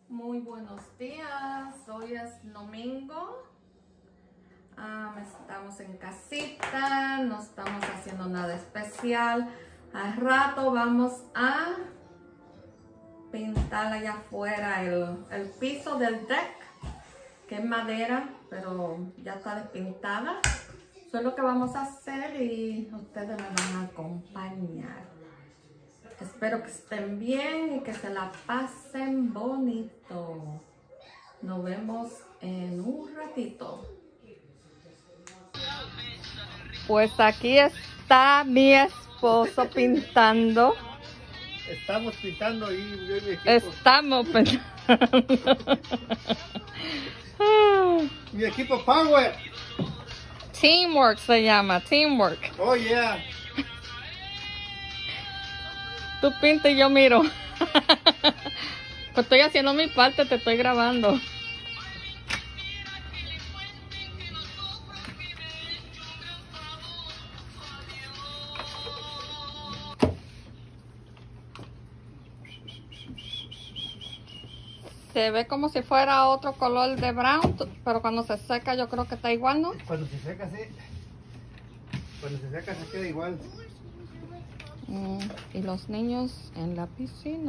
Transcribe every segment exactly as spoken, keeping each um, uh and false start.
Muy buenos días, hoy es domingo, um, estamos en casita, no estamos haciendo nada especial. Al rato vamos a pintar allá afuera el, el piso del deck, que es madera, pero ya está despintada. Eso es lo que vamos a hacer y ustedes me van a acompañar. Espero que estén bien y que se la pasen bonito. Nos vemos en un ratito. Pues aquí está mi esposo pintando. Estamos pintando y yo y mi equipo. Estamos pintando. Mi equipo Power. Teamwork se llama, teamwork. Oh yeah. Tú pinta y yo miro. Pues estoy haciendo mi parte, te estoy grabando. Se ve como si fuera otro color de brown, pero cuando se seca yo creo que está igual, ¿no? Cuando se seca, sí. Cuando se seca se queda igual. Mm, y los niños en la piscina.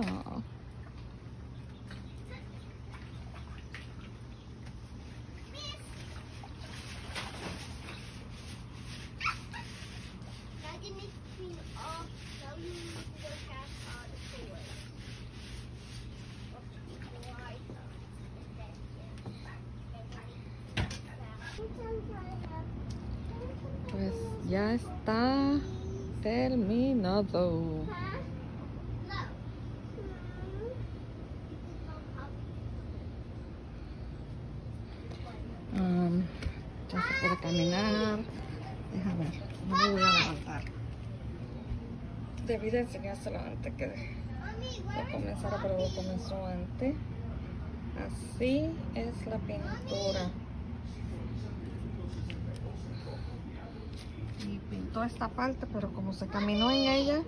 Pues ya está terminado. Um, ya se puede caminar. Déjame ver, no me voy a levantar. Debí de enseñárselo antes que de comenzara, pero lo comenzó antes. Así es la pintura. Y pintó esta parte, pero como se caminó en ella,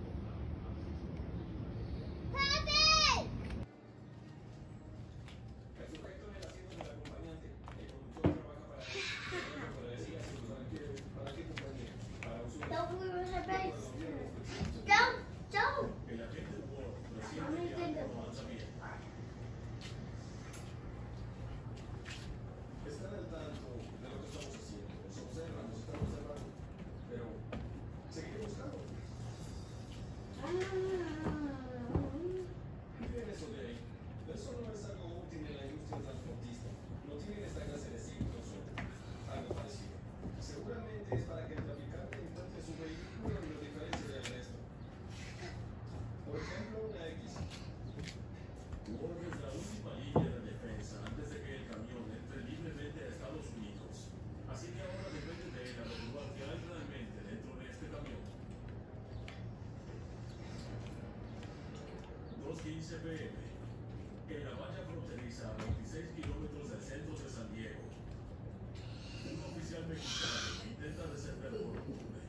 quince p m en la valla fronteriza a veintiséis kilómetros del centro de San Diego. Un oficial mexicano intenta descender por un túnel.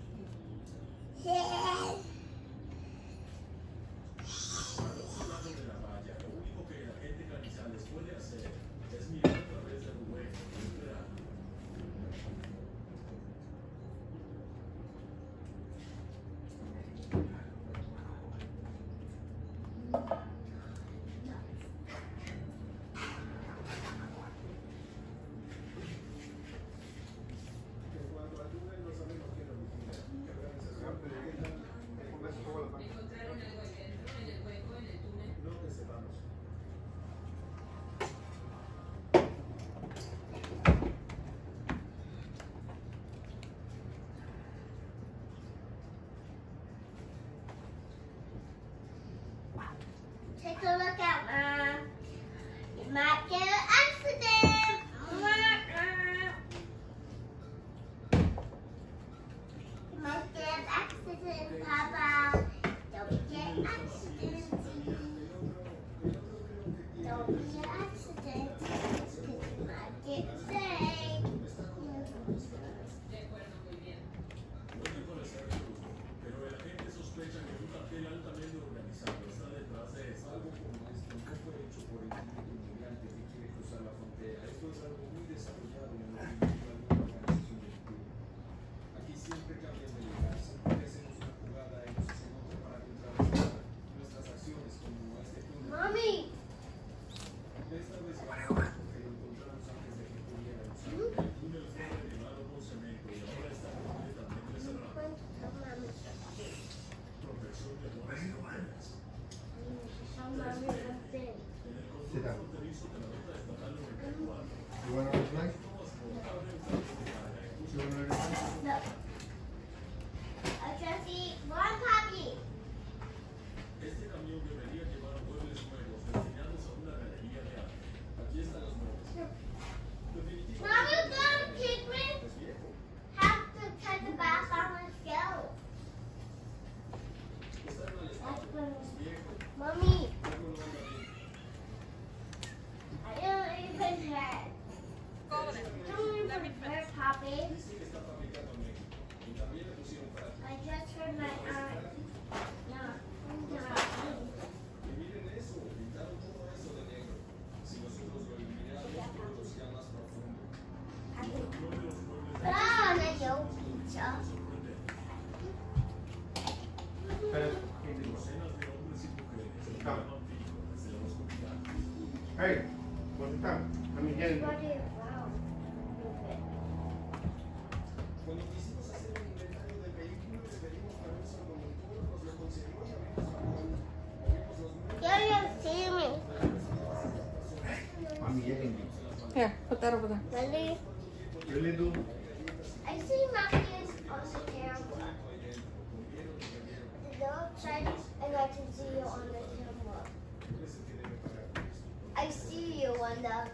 Al otro lado de la valla, lo único que el agente Canizales puede hacer es mirar a través del hueco y esperar. Yeah. You want to reply? You want to reply? No. I just eat one puppy. Este camión debería llevar muebles nuevos destinados a una galería de arte. Aquí están los muebles. Definitivamente. Mommy, go, Pigman. Have to cut the bath on the scale. That's good. Mommy. I don't even have. Don't even wear Poppy. I just heard my aunt. No, no. Ah, na yo pizza. Hey, what's the time? I mean, yeah. What do you wow? Cuando quisimos hacer un inventario del vehículo, le pedimos permiso al conductor, nos lo concedió y abrimos el manual. Movimos los muebles. Yeah, you see me. I'm yelling. Here, put that over there. Really? Really do? I see Matthews on the camera. The outside, and I can see you on the camera. I see you on the.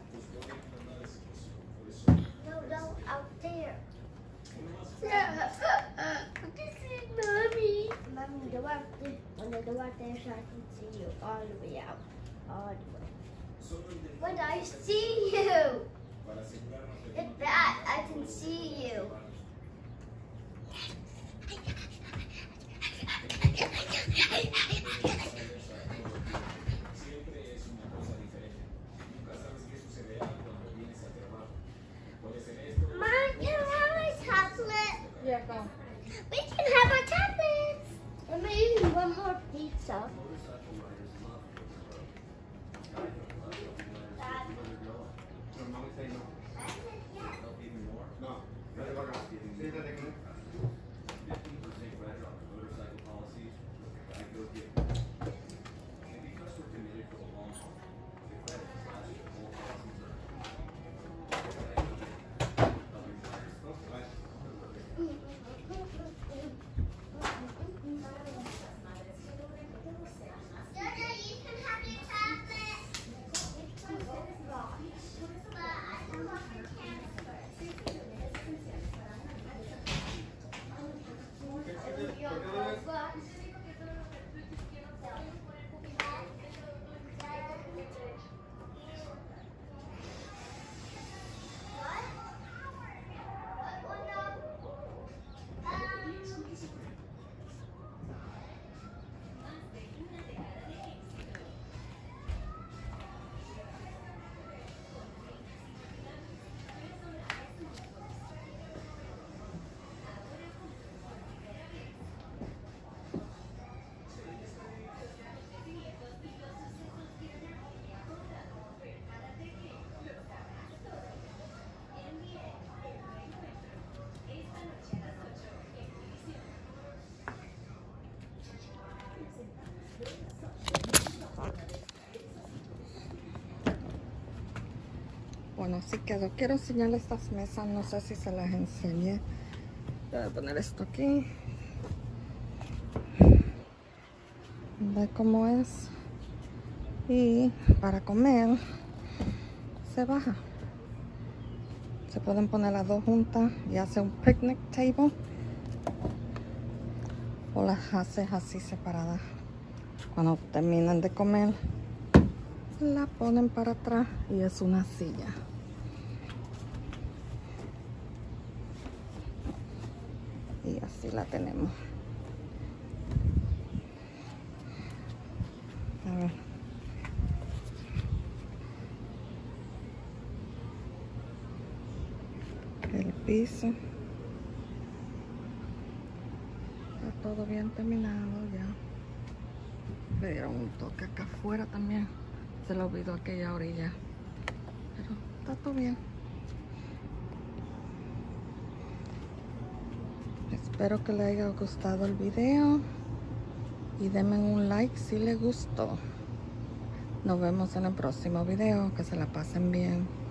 No, no, out there. Yeah. This is mommy. Mommy, the one on the door there, so I can see you all the way out, all the way. But I see you. It's that I can see you. Mom, can I have a chocolate? Yeah, go. We can have our chocolates. And maybe one more pizza. Dad. No, mommy say no. I said yes. No. No te va a acabar. Sí, te tengo. Dada, you can have your chocolate. But I don't want the Bueno, así quedó. Quiero enseñarles estas mesas. No sé si se las enseñé. Voy a poner esto aquí. Ve cómo es. Y para comer se baja. Se pueden poner las dos juntas y hace un picnic table. O las haces así separadas. Cuando terminan de comer, la ponen para atrás y es una silla. Y así la tenemos. A ver. El piso. Está todo bien terminado ya. Le dieron un toque acá afuera también. Se le olvidó aquella orilla. Pero está todo bien. Espero que les haya gustado el video. Y denme un like si les gustó. Nos vemos en el próximo video. Que se la pasen bien.